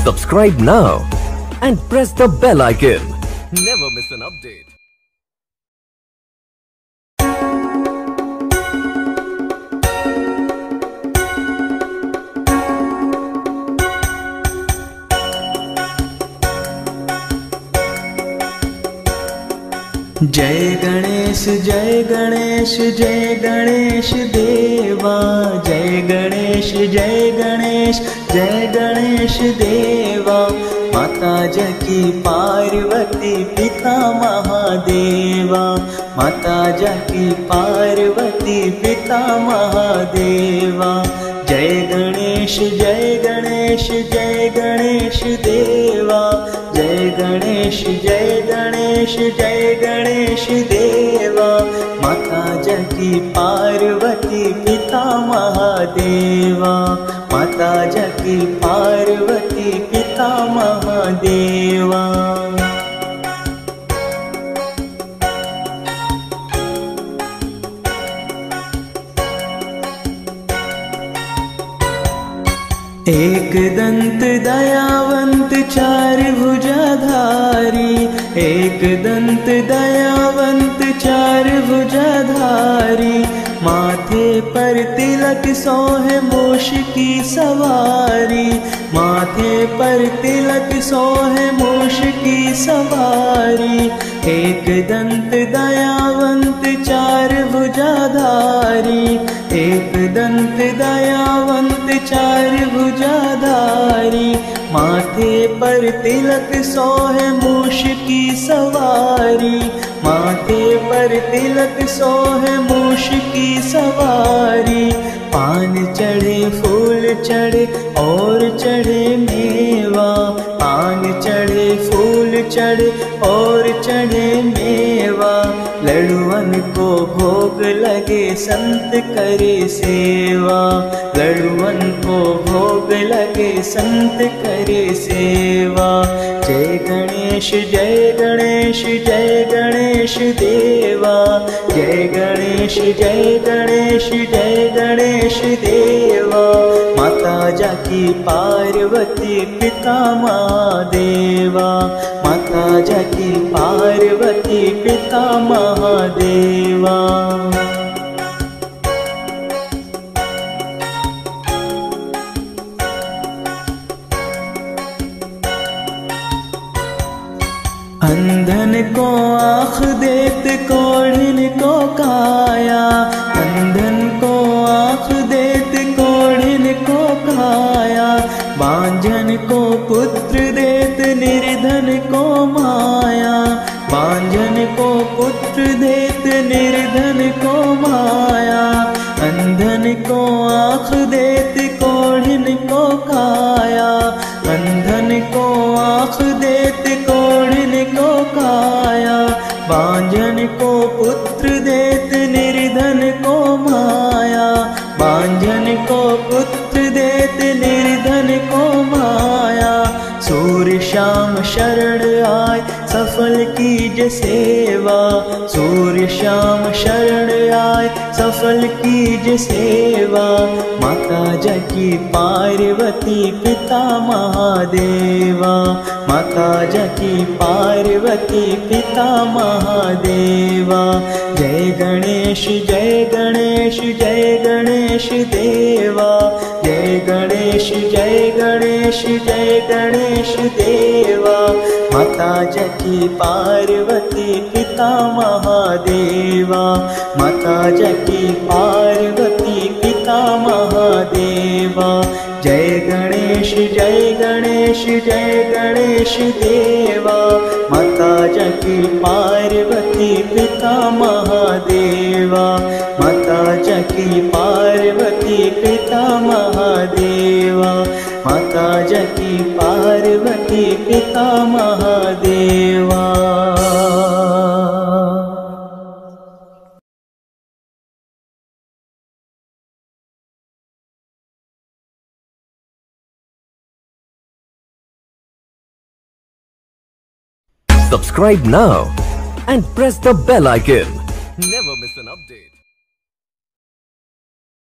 Subscribe now and press the bell icon. Never miss an update. जय गणेश जय गणेश जय गणेश देवा। जय गणेश जय गणेश जय गणेश देवा। माता जकी पार्वती पिता महादेवा। माता जकी पार्वती पिता महादेवा। जय गणेश जय गणेश जय गणेश देवा। जय गणेश जय गणेश जय गणेश देवा। माता जकी पार्वती पिता महादेवा। माता जकी पार्वती पिता महादेवा। एक दंत दयावंत चार भुजाधारी। एक दंत दयावंत चार भुजाधारी। माथे पर तिलक सोहे मूष की सवारी। माथे पर तिलक सोहे मूष की सवारी। एक दंत दयावंत चार भुजाधारी। एक दंत दयावंत चार भुजाधारी। माथे पर तिलक सोहे मूष की सवारी। माथे पर तिलक सोहे मूष की सवारी। पान चढ़े फूल चढ़े और चढ़े मेवा। पान चढ़े फूल चढ़े और चढ़े मेवा। लड़ुअन को भोग लगे संत करे सेवा। लड़ुअन को भोग लगे संत करे सेवा। जय गणेश जय गणेश जय गणेश देवा। जय गणेश जय गणेश जय गणेश देवा। माता जाकी पार्वती पिता महादेवा। माता जाकी पार्वती पिता महादेवा। अंधन को आँख देत कोढ़िन को काया। अंधन को आँख देत कोढ़िन को काया। बांझन को पुत्र देत निर्धन को माया। बांझन को पुत्र देत निर्धन को माया। अंधन को आँख देत कोढ़िन को काया। अंधन को आँख देत कोढ़िन को काया। बांझन को पुत्र देत निर्धन को माया। बांझन को पुत्र देत निर्धन को माया। सूर्य शाम शरण आय सफल कीज सेवा। सूर्य शाम शरण आय सफल कीज सेवा। माता जकी पार्वती पिता महादेवा। माता जकी पार्वती पिता महादेवा। जय गणेश जय गणेश जय गणेश देवा। जय गणेश जय गणेश जय गणेश देवा। माता जकी पार्वती पिता महादेवा। माता जकी पार्वती पिता महादेवा। जय गणेश जय गणेश जय गणेश देवा। माता जकी पार्वती पिता महादेवा। माता जकी पार्वती पिता महादेवा। माता जकी पार्वती पिता Mahadeva. Subscribe now and press the bell icon. Never miss an update.